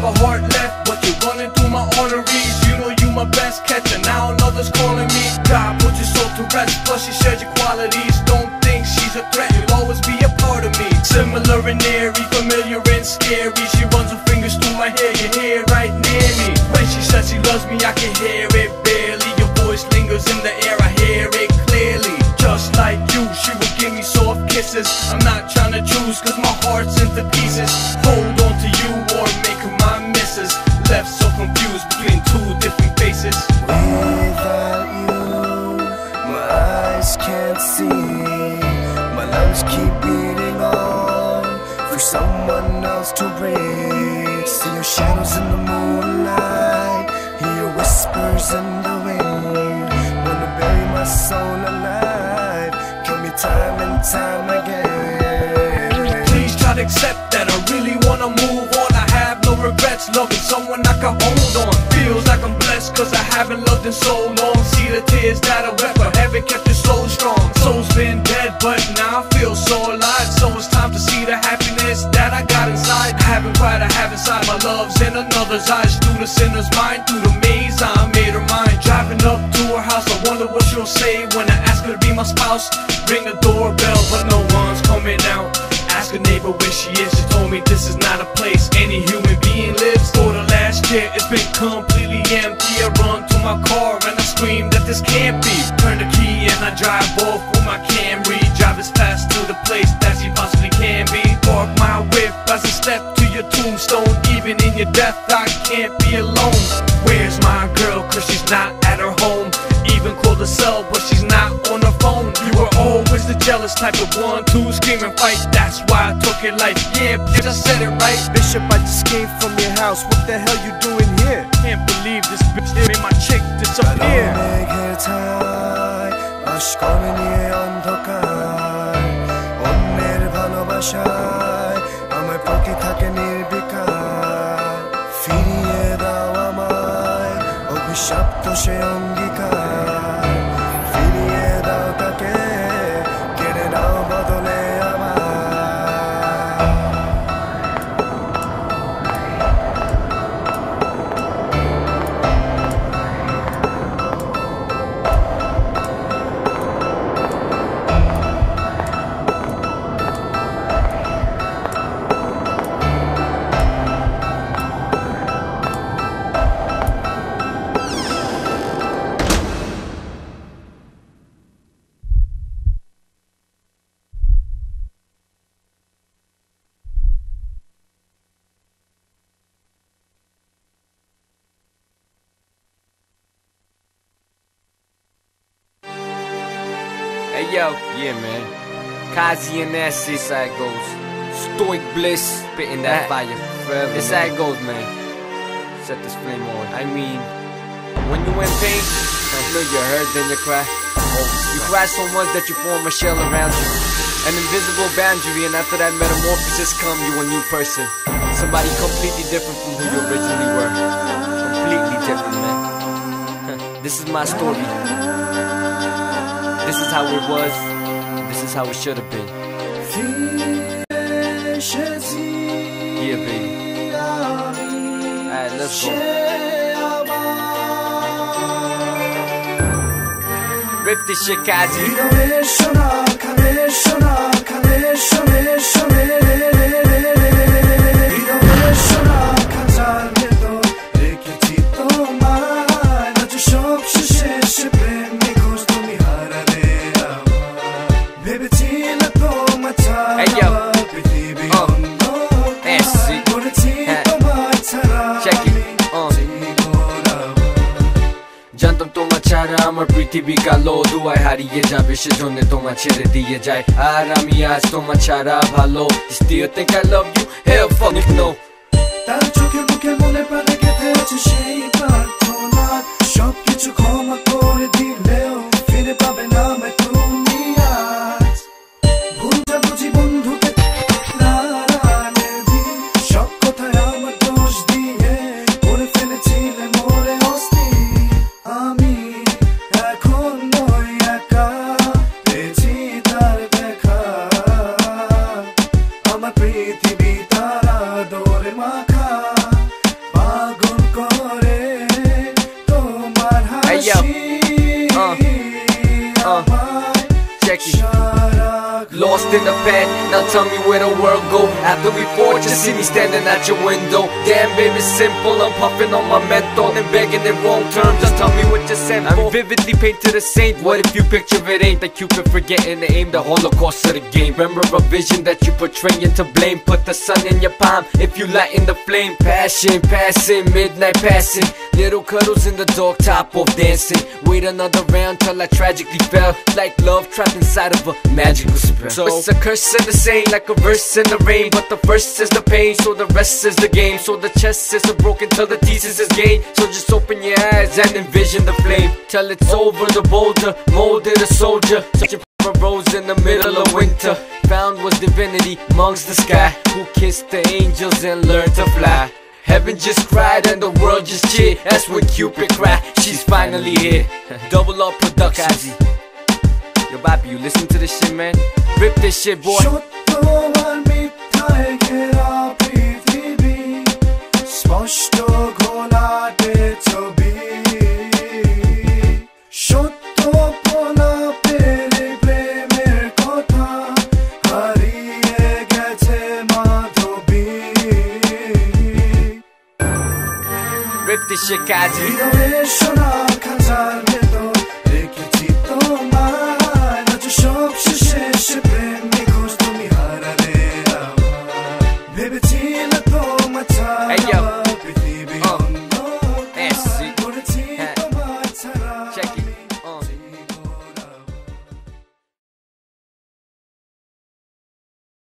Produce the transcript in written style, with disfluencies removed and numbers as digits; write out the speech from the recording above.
a heart left, but you're running through my arteries. You know you my best catch, and now another's calling me. God put your soul to rest, plus she shared your qualities. Don't think she's a threat, you'll always be a part of me. Similar and eerie, familiar and scary. She runs her fingers through my hair, your hair right near me. When she says she loves me, I can hear it barely. Your voice lingers in the air, I hear it clearly. Just like you, she would give me soft kisses. I'm not trying to choose, cause my heart's into pieces. Hold on to you or make her my missus. Left so confused between two different faces. Without you, my eyes can't see. My lungs keep beating on for someone else to breathe. See your shadows in the moonlight, hear your whispers in the wind. Wanna bury my soul alive, kill me time and time again. Please try to accept that I really wanna move on. I have no regrets, loving someone I can hold on. Feels like I'm blessed cause I haven't loved in so long. See the tears that I wept, but haven't kept it so strong. Soul's been dead, but now I feel so alive. So it's time to see the happiness that I got inside. I haven't cried, I haven't sighed. My love's in another's eyes. Through the sinner's mind, through the maze I made her mine. Driving up to her house, I wonder what she'll say when I ask her to be my spouse. Ring the doorbell, but no one's coming out. Ask a neighbor where she is, she told me this is not a place any human being lives. For the last year, it's been completely empty. I run to my car and I scream that this can't be. Turn the key and I drive off with my Camry. Drive as fast to the place that she possibly can be. Park my whip as I step to your tombstone. Even in your death, I can't be alone. Where's my girl? Cause she's not at her home. Even called her cell, but she's not on the phone. You were always the jealous type of one to scream and fight. That's why I took your life. Yeah, bitch, I said it right. Bishop, I just came from your house. What the hell you doing here? Can't believe this bitch made my chick disappear. আশকনে নিয়ে অন্ধকার, অন্যের ভালোবাসায় আমার প্রতি থাকে নির্বিকার। ফিরিয়ে দাও আমায় অভিশপ্ত সে অঙ্গীকার, ফিরিয়ে দাও তাকে, কেড়ে নাও বদলে আমায়। Hey yo, yeah man, Kazi and that's this how it goes. Stoic bliss, spitting that fire forever. This how it goes, man. Set this flame on. I mean, when you in pain, I know you hurt, then you cry. Oh, you cry so much that you form a shell around you, an invisible boundary, and after that metamorphosis come you a new person, somebody completely different from who you originally were. Completely different, man. This is my story. This is how it was. This is how it should have been. Yeah, baby. Alright, let's go. Rip this shit, Kazi. আমার পৃথিবী কালো, দুয়ায় হারিয়ে যাবে সেজন্য তোমার ছেড়ে দিয়ে যায়। আর আমি আজ তোমার ছাড়া ভালো। Still think I love you? Hell fuck no. তার চোখে মুখে মনে প্রাণে গেঁথে আছে সেই প্রার্থনা, সবকিছু ক্ষমা করে দিলেও ফিরে পাবে না আমায় তুমি আজ। ভুলটা বুঝি বন্ধুকে সব কথায় আমার দোষ দিয়ে করে ফেলেছিলে মোরে অস্থির। আমি এখন নই একা, পেয়েছি তার দেখা, আমার পৃথিবী তারা দৌড়ে মাখা। check it. Lost in the pen, now tell me where the world go. After we fought, just see me standing at your window. Damn baby, simple, I'm puffing on my menthol and begging in wrong terms, just tell me what you sent for. I'm vividly painted a saint, what if you picture it ain't? Like Cupid forgetting to aim, the holocaust of the game. Remember a vision that you portraying to blame. Put the sun in your palm if you lighten the flame. Passion, passing, midnight passing. Little cuddles in the dark, top off dancing. Wait another round till I tragically fell. Like love trapped inside of a magical spell. So it's a curse and a saint, like a verse in the rain. But the first is the pain, so the rest is the game. So the chest is broken till the thesis is gained. So just open your eyes and envision the flame. Till it's over the boulder, molded a soldier. Searching for a rose in the middle of winter. Found was divinity amongst the sky, who kissed the angels and learned to fly. Heaven just cried and the world just cheered. That's when Cupid cried, she's finally here. Double up Productions. Yo Bapi, you listen to this shit, man? Rip this shit, boy. Rip this shit, Kazi. Baby,